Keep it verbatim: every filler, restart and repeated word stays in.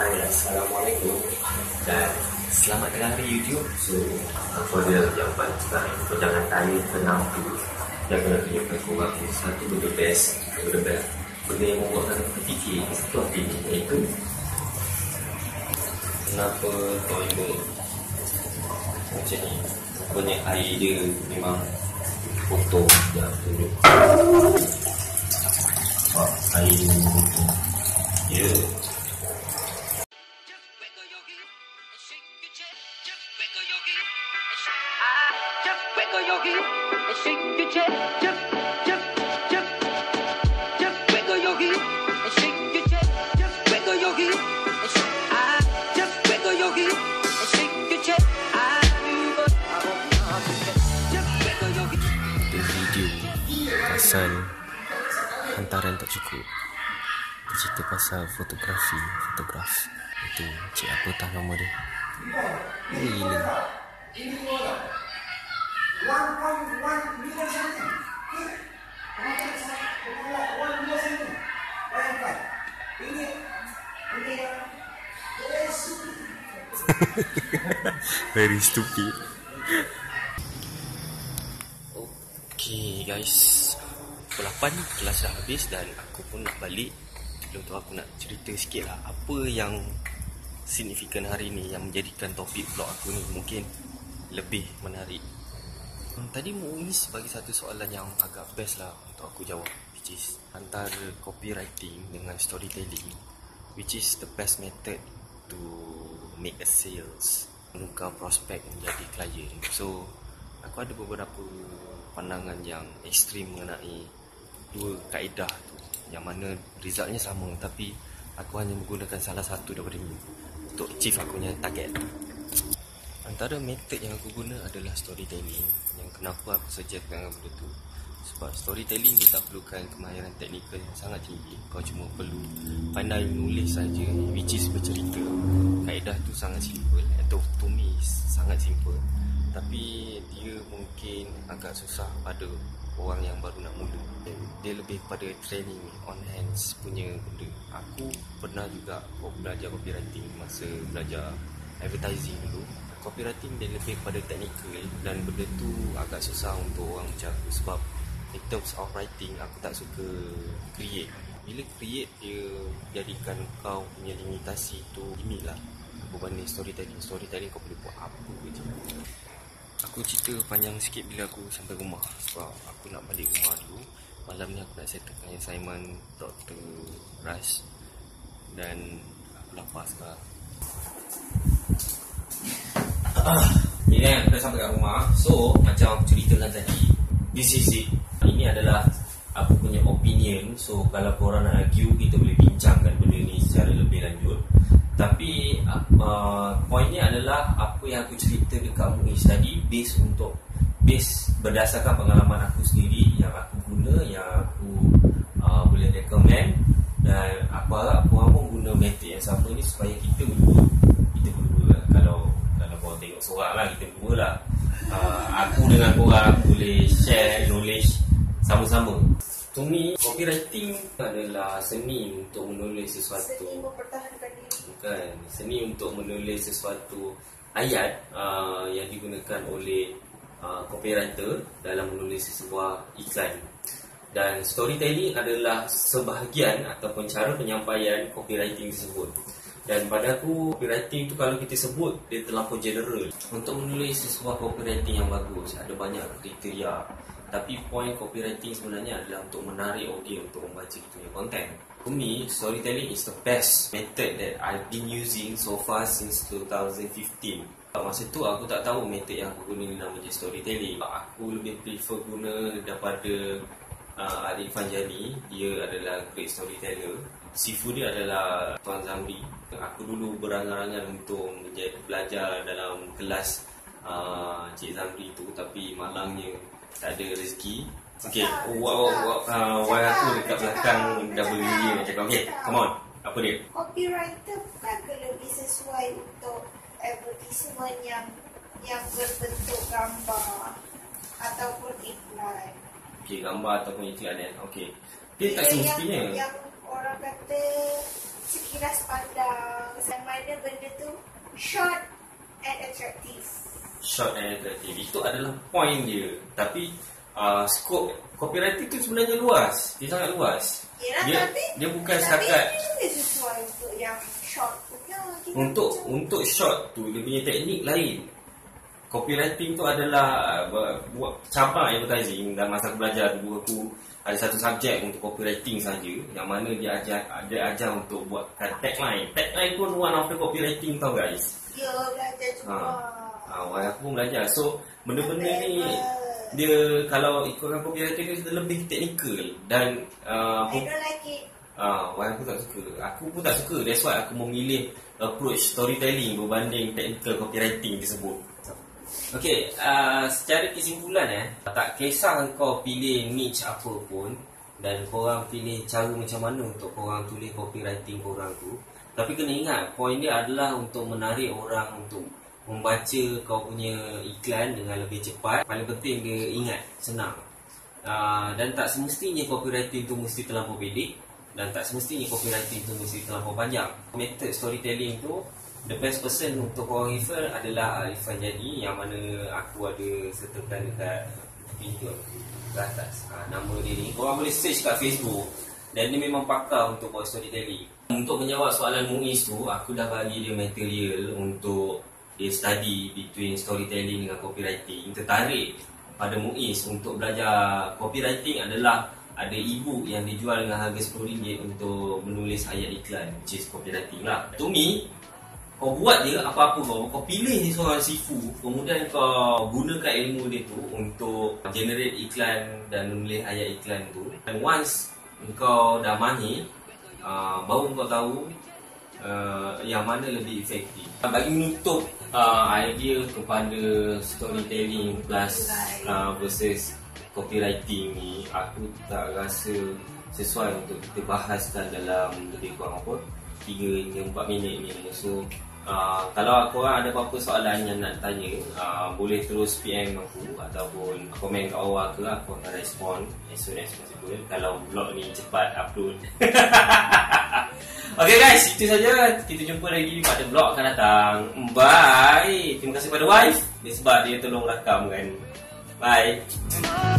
Hai, Assalamualaikum dan selamat datang di YouTube. So, apa dia jawapan sekarang? So, jangan tanya kenapa tu. Jangan nak tunjukkan korang satu benda best, benda best. Benda yang membuatkan aku terfikir satu opini, iaitu kenapa toilet macam ni. Rupanya air dia memang kotor. Jangan tunjuk. Oh, air dia memang kotor. Ya. Yeah. Pasal hantaran tak cukup. Dia cerita pasal fotografi, fotograf. Itu cik apa tak nama dia. Gila. Very stupid. Okay guys, pukul lapan kelas dah habis dan aku pun nak balik. Sebelum tu aku nak cerita sikit lah apa yang signifikan hari ni yang menjadikan topik vlog aku ni mungkin lebih menarik. hmm, Tadi Muiz bagi satu soalan yang agak best lah untuk aku jawab, which is antara copywriting dengan storytelling, which is the best method to make a sales, menukar prospek menjadi klien. So aku ada beberapa pandangan yang ekstrim mengenai dua kaedah tu, yang mana resultnya sama tapi aku hanya menggunakan salah satu daripada ni untuk achieve aku punya target. Antara method yang aku guna adalah storytelling. Yang kenapa aku suggest dengan benda tu, sebab storytelling dia tak perlukan kemahiran teknikal yang sangat tinggi. Kau cuma perlu pandai menulis saja, which is bercerita. Kaedah tu sangat simple, atau to me sangat simple, tapi dia mungkin agak susah pada orang yang baru nak mula. Dia lebih pada training on hands punya benda. Aku pernah juga belajar copywriting masa belajar advertising dulu. Copywriting dia lebih pada technical dan benda tu agak susah untuk orang macam aku, sebab in terms of writing aku tak suka create. Bila create dia jadikan kau punya limitasi tu limit lah berbanding storytelling. Storytelling kau boleh buat apa je. Aku cerita panjang sikit bila aku sampai rumah, sebab aku nak balik rumah dulu. Malam ni aku nak settlekan assignment Doktor Rush dan aku lapar sekarang. Ni kan, dah sampai kat rumah. So, macam aku ceritakan tadi, this is it. Ini adalah aku punya opinion. So, kalau korang nak argue, kita boleh bincangkan benda ni secara lebih lanjut. Tapi uh, poinnya adalah apa yang aku cerita dekat Muiz tadi based untuk base berdasarkan pengalaman aku sendiri yang aku guna, yang aku uh, boleh recommend, dan aku harap korang pun guna method yang sama ni supaya kita berdua kita berdua lah. Kalau kalau korang tengok seorang lah, kita berdua lah. uh, Aku dengan korang aku boleh share knowledge sama-sama. To me, copywriting adalah seni untuk menulis sesuatu. Seni mempertahankan diri. Bukan, seni untuk menulis sesuatu ayat uh, yang digunakan oleh uh, copywriter dalam menulis sebuah iklan. Dan storytelling adalah sebahagian ataupun cara penyampaian copywriting tersebut. Dan pada aku, copywriting tu kalau kita sebut, dia terlampau general. Untuk menulis sebuah copywriting yang bagus, ada banyak kriteria. Tapi point copywriting sebenarnya adalah untuk menarik audiens untuk membaca kita punya content. For me, storytelling is the best method that I've been using so far since two thousand fifteen. Masa tu aku tak tahu method yang aku guna ni namanya storytelling. Aku lebih prefer guna daripada uh, Arif Fanjani. Dia adalah great storyteller. Sifu dia adalah Tuan Zamri. Aku dulu berangan-angan untuk menjadi belajar dalam kelas uh, Cik Zamri tu, tapi malangnya tak ada rezeki. Okay, wow, wow, uh, while aku dekat belakang W dia nak cakap, okay, come on, apa dia? Copywriter bukan ke lebih sesuai untuk advertisement yang yang berbentuk gambar ataupun iklan? Okay, gambar ataupun iklan kan? Okay. Dia tak Yang- semestinya. Yang orang kata sekilas pandang, short and attractive. Short and attractive. Itu adalah point dia. Tapi uh, skop copywriting tu sebenarnya luas. Dia sangat luas. Yelah, dia, tapi, dia bukan tapi setakat ini lebih sesuai untuk yang short punya. Untuk macam untuk short tu dia punya teknik lain. Copywriting tu adalah uh, buat cabang advertising. Dalam masa aku belajar dulu, aku ada satu subjek untuk copywriting saja, yang mana dia ajar dia ajar untuk buatkan tagline. Tagline pun one of the copywriting tau guys. Ya, belajar juga. Ha, ha, aku pun belajar. So benda-benda ni dia kalau ikutkan copywriting ni dia lebih teknikal dan uh, I don't like it. Ah, uh, aku tak suka. Aku pun tak suka. That's why aku memilih approach storytelling berbanding technical copywriting tersebut. Okey, uh, secara kesimpulan eh, tak kisah kau pilih niche apa pun dan korang pilih cara macam mana untuk korang tulis copywriting korang tu, tapi kena ingat point dia adalah untuk menarik orang untuk membaca kau punya iklan dengan lebih cepat. Paling penting dia ingat, senang. Uh, dan tak semestinya copywriting tu mesti terlampau pendek dan tak semestinya copywriting tu mesti terlampau panjang. Method storytelling tu, the best person untuk korang refer adalah Irfan Jadi, yang mana aku ada sertakan dekat pintu ke atas. Ha, nama dia ni korang boleh search kat Facebook dan dia memang pakar untuk buat storytelling. Untuk menjawab soalan Muiz tu, aku dah bagi dia material untuk dia study between storytelling dengan copywriting. Tertarik pada Muiz untuk belajar copywriting adalah ada e-book yang dijual dengan harga sepuluh ringgit untuk menulis ayat iklan, which is copywriting lah. To me, kau buat je apa-apa kau, kau pilih seorang sifu, kemudian kau gunakan ilmu dia tu untuk generate iklan dan menulis ayat iklan tu. Dan once kau dah mahir, uh, baru kau tahu uh, yang mana lebih efektif. Bagi menutup uh, idea kepada storytelling plus uh, versus copywriting ni, aku tak rasa sesuai untuk kita bahaskan dalam lebih kurang apa tiga hingga empat minit ni. So Uh, kalau korang ada apa-apa soalan yang nak tanya, uh, boleh terus P M aku ataupun komen kat bawah ke, aku akan respon as soon as possible kalau vlog ni cepat upload. Okay guys, itu saja. Kita jumpa lagi pada vlog akan datang. Bye. Terima kasih pada wife dia sebab dia tolong rakamkan. Bye.